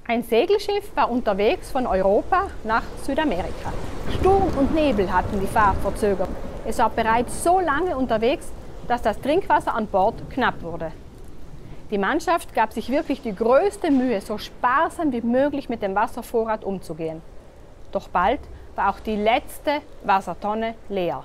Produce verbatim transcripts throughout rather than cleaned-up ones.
Ein Segelschiff war unterwegs von Europa nach Südamerika. Sturm und Nebel hatten die Fahrt verzögert. Es war bereits so lange unterwegs, dass das Trinkwasser an Bord knapp wurde. Die Mannschaft gab sich wirklich die größte Mühe, so sparsam wie möglich mit dem Wasservorrat umzugehen. Doch bald war auch die letzte Wassertonne leer.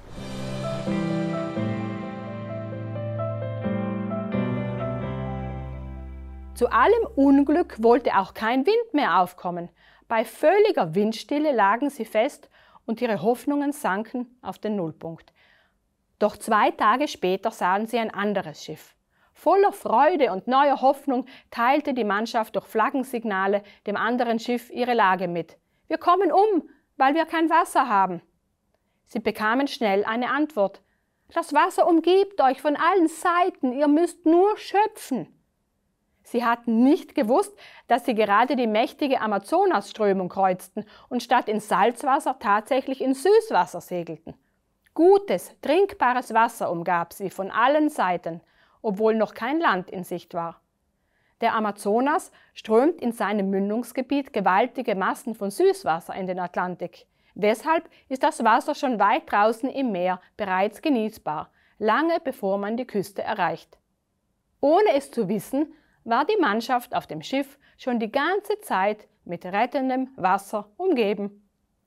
Zu allem Unglück wollte auch kein Wind mehr aufkommen. Bei völliger Windstille lagen sie fest und ihre Hoffnungen sanken auf den Nullpunkt. Doch zwei Tage später sahen sie ein anderes Schiff. Voller Freude und neuer Hoffnung teilte die Mannschaft durch Flaggensignale dem anderen Schiff ihre Lage mit. Wir kommen um, weil wir kein Wasser haben. Sie bekamen schnell eine Antwort. Das Wasser umgibt euch von allen Seiten, ihr müsst nur schöpfen. Sie hatten nicht gewusst, dass sie gerade die mächtige Amazonasströmung kreuzten und statt in Salzwasser tatsächlich in Süßwasser segelten. Gutes, trinkbares Wasser umgab sie von allen Seiten, obwohl noch kein Land in Sicht war. Der Amazonas strömt in seinem Mündungsgebiet gewaltige Massen von Süßwasser in den Atlantik. Deshalb ist das Wasser schon weit draußen im Meer bereits genießbar, lange bevor man die Küste erreicht. Ohne es zu wissen, war die Mannschaft auf dem Schiff schon die ganze Zeit mit rettendem Wasser umgeben.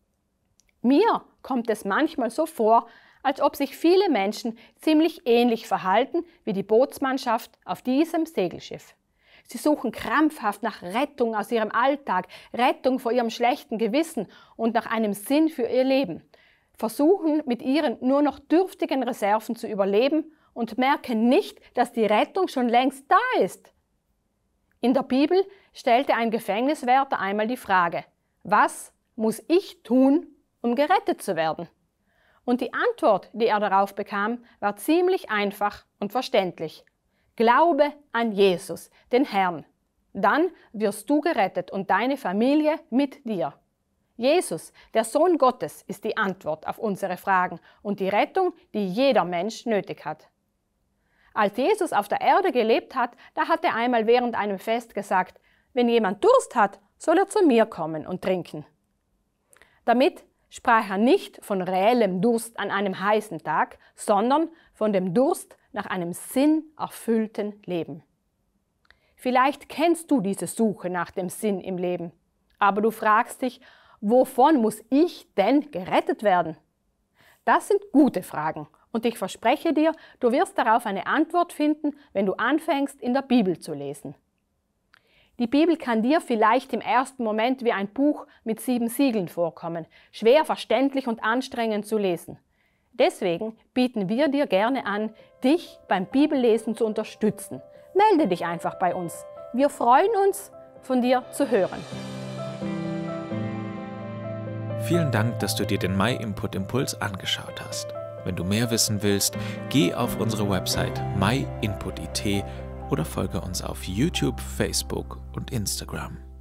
Mir kommt es manchmal so vor, als ob sich viele Menschen ziemlich ähnlich verhalten wie die Bootsmannschaft auf diesem Segelschiff. Sie suchen krampfhaft nach Rettung aus ihrem Alltag, Rettung vor ihrem schlechten Gewissen und nach einem Sinn für ihr Leben, versuchen mit ihren nur noch dürftigen Reserven zu überleben und merken nicht, dass die Rettung schon längst da ist. In der Bibel stellte ein Gefängniswärter einmal die Frage: Was muss ich tun, um gerettet zu werden? Und die Antwort, die er darauf bekam, war ziemlich einfach und verständlich. Glaube an Jesus, den Herrn. Dann wirst du gerettet und deine Familie mit dir. Jesus, der Sohn Gottes, ist die Antwort auf unsere Fragen und die Rettung, die jeder Mensch nötig hat. Als Jesus auf der Erde gelebt hat, da hat er einmal während einem Fest gesagt: Wenn jemand Durst hat, soll er zu mir kommen und trinken. Damit sprach er nicht von reellem Durst an einem heißen Tag, sondern von dem Durst nach einem sinnerfüllten Leben. Vielleicht kennst du diese Suche nach dem Sinn im Leben, aber du fragst dich, wovon muss ich denn gerettet werden? Das sind gute Fragen und ich verspreche dir, du wirst darauf eine Antwort finden, wenn du anfängst, in der Bibel zu lesen. Die Bibel kann dir vielleicht im ersten Moment wie ein Buch mit sieben Siegeln vorkommen, schwer verständlich und anstrengend zu lesen. Deswegen bieten wir dir gerne an, dich beim Bibellesen zu unterstützen. Melde dich einfach bei uns. Wir freuen uns, von dir zu hören. Vielen Dank, dass du dir den MyInput Impuls angeschaut hast. Wenn du mehr wissen willst, geh auf unsere Website myinput punkt it oder folge uns auf YouTube, Facebook und Instagram.